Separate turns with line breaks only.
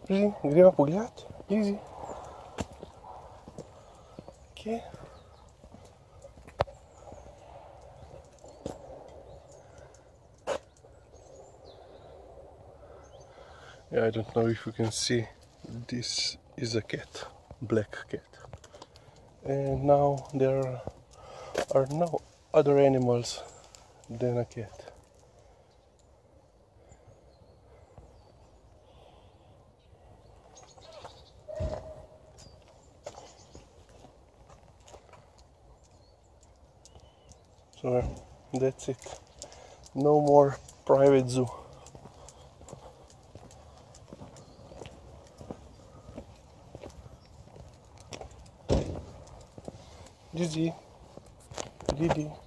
Лизи, гремо погледати. Лизи. Okay. Yeah, I don't know if you can see, this is a cat, black cat. And now there are no other animals than a cat. So that's it. No more private zoo. Didi.